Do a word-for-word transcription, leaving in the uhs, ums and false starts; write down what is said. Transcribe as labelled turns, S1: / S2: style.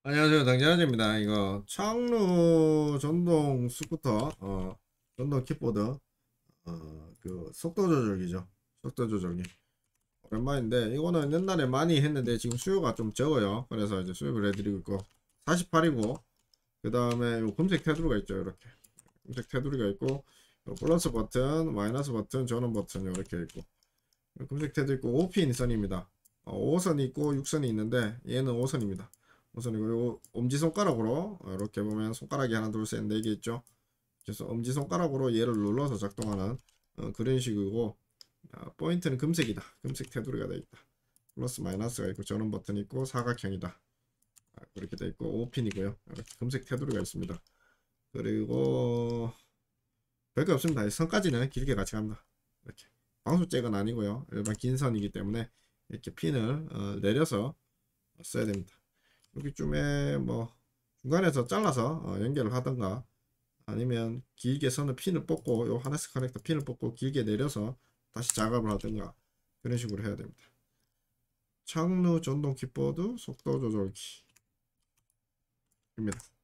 S1: 안녕하세요, 당진아재입니다. 이거 창루 전동 스쿠터, 어, 전동 킥보드, 어, 그 속도 조절기죠. 속도 조절기. 오랜만인데 이거는 옛날에 많이 했는데 지금 수요가 좀 적어요. 그래서 이제 수입을 해드리고 있고 사십팔이고 그 다음에 요 금색 테두리가 있죠. 이렇게 금색 테두리가 있고 요 플러스 버튼, 마이너스 버튼, 전원 버튼 이렇게 있고 요 금색 테두리 있고 오 핀 선입니다. 어, 오 선이 있고 육 선이 있는데 얘는 오 선입니다. 우선 이거 엄지손가락으로 이렇게 보면 손가락이 하나 둘 셋 네 개 있죠. 그래서 엄지손가락으로 얘를 눌러서 작동하는 어, 그런 식이고, 아, 포인트는 금색이다. 금색 테두리가 되어 있다. 플러스 마이너스가 있고 전원 버튼이 있고 사각형이다. 아, 그렇게 되어 있고 오 핀이고요 이렇게 금색 테두리가 있습니다. 그리고 별게 없습니다. 선까지는 길게 같이 갑니다. 이렇게 방수잭은 아니고요, 일반 긴 선이기 때문에 이렇게 핀을 어, 내려서 써야 됩니다. 여기쯤에 뭐 중간에서 잘라서 어, 연결을 하던가, 아니면 길게 선을 핀을 뽑고 요 하나스 커넥터 핀을 뽑고 길게 내려서 다시 작업을 하던가 그런 식으로 해야 됩니다. 창루 전동 킥보드 속도 조절기입니다.